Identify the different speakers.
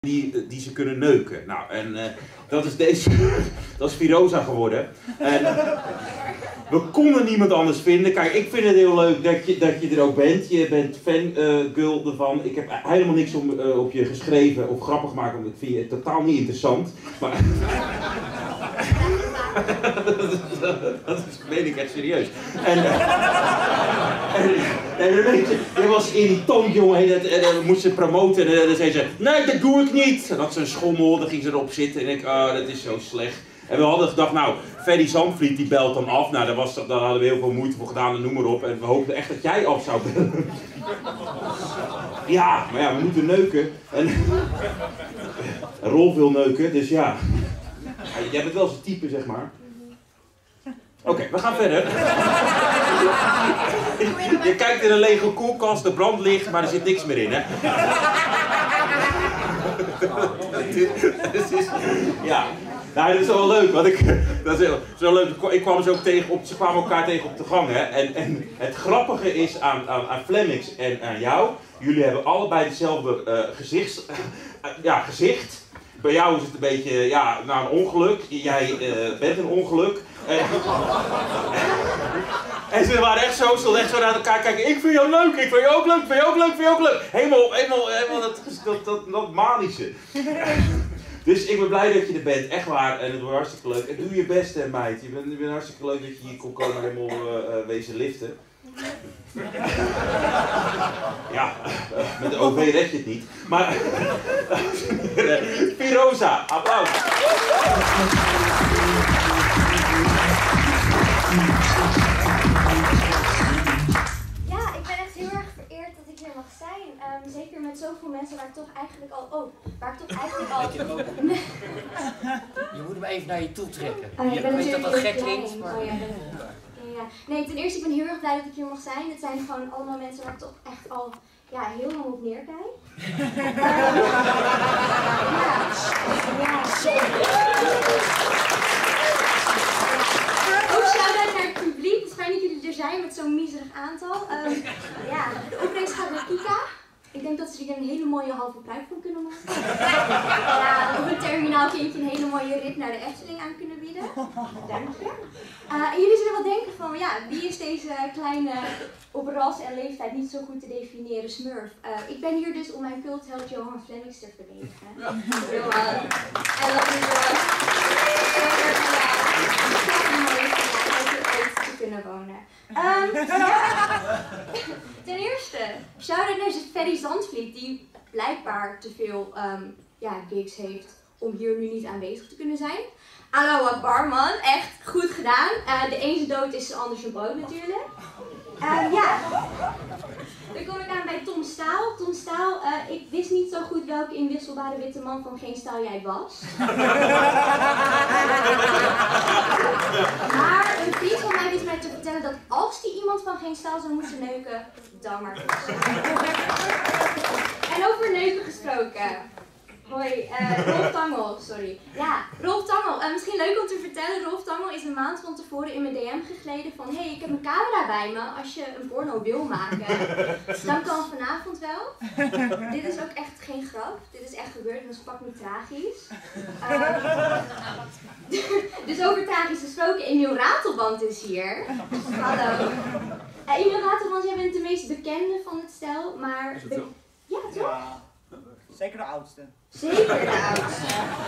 Speaker 1: die ze kunnen neuken. Nou, en dat is deze, dat is Firoza geworden. En we konden niemand anders vinden. Kijk, ik vind het heel leuk dat je er ook bent. Je bent fangirl ervan. Ik heb helemaal niks op je geschreven of grappig gemaakt, want ik vind je totaal niet interessant. Maar dat meen ik echt serieus. En weet je was irritant, jongen. En moest ze promoten en dan zei ze, nee, dat doe ik niet. En dan had ze een schommel, dan ging ze erop zitten en ik, dat is zo slecht. En we hadden gedacht, nou, Ferry Zandvliet die belt dan af. Nou, daar hadden we heel veel moeite voor gedaan en noem maar op. En we hoopten echt dat jij af zou bellen. Ja, maar ja, we moeten neuken. En Rolf wil neuken, dus ja. Jij bent wel zijn type, zeg maar. Oké, we gaan verder. Je kijkt in een lege koelkast, de brand ligt, maar er zit niks meer in, hè? Ja, nou, dat is wel leuk, want dat is wel leuk. Ik kwam ze ook ze kwamen elkaar tegen op de gang, hè? En het grappige is aan Flemmix en aan jou, jullie hebben allebei hetzelfde gezicht. Bij jou is het een beetje, ja, een ongeluk. Jij bent een ongeluk. En ze waren echt zo naar elkaar kijken. Ik vind jou leuk, ik vind jou ook leuk, vind je ook leuk. Helemaal dat manische. Dus ik ben blij dat je er bent, echt waar. En het wordt hartstikke leuk. En doe je best, hè, meid. Je bent hartstikke leuk dat je hier kon komen helemaal wezen liften. Ja, met de OV red je het niet. Maar Firoza, applaus.
Speaker 2: Ja, ik ben echt heel erg vereerd dat ik hier mag zijn. Zeker met zoveel mensen waar ik toch eigenlijk al...
Speaker 3: Je moet hem even naar je toe trekken.
Speaker 2: Ik ben
Speaker 3: weet dat gek klinkt, maar...
Speaker 2: Ja. Nee, ten eerste, ik ben heel erg blij dat ik hier mag zijn. Het zijn gewoon allemaal mensen waar ik toch echt al heel lang op neerkijk. Ook shout-out naar het publiek. Het is fijn dat jullie er zijn met zo'n miserig aantal. De opbrengst gaat naar Kika. Ik denk dat ze er een hele mooie halve pruik van kunnen maken. Ja, op een terminaal kindje een hele mooie rit naar de Efteling aan kunnen bieden. Dank je. En jullie zullen wel denken van, wie is deze kleine, op ras en leeftijd niet zo goed te definiëren smurf? Ik ben hier dus om mijn cultheld Johan Flemmix te verdedigen. Johan. En dat is te kunnen wonen. Ten eerste, shout-out naar Ferry Zandvliet, die blijkbaar te veel gigs heeft om hier nu niet aanwezig te kunnen zijn. Allahu Akbar, man, echt goed gedaan. De een zijn dood is de ander zijn brood natuurlijk. Dan kom ik aan bij Tom Staal. Tom Staal, ik wist niet zo goed welke inwisselbare witte man van Geen Staal jij was. Maar een vriend van mij wist mij te vertellen dat als die iemand van Geen Staal zou moeten neuken, dan maar goed. En over neuken gesproken. Hoi, Rolf Tangel, sorry. Ja, Rolf Tangel. Misschien leuk om te vertellen, Rolf Tangel is een maand van tevoren in mijn DM gegleden van hey, ik heb een camera bij me als je een porno wil maken. Dan kan vanavond wel. Dit is ook echt geen grap. Dit is echt gebeurd en dat is pak me tragisch. Dus over tragisch gesproken, Emiel Ratelband is hier. Hallo. Emiel Ratelband, jij bent de meest bekende van het stel, maar... Ja, toch?
Speaker 4: Ja, zeker de oudste.
Speaker 2: Zeker de oudste.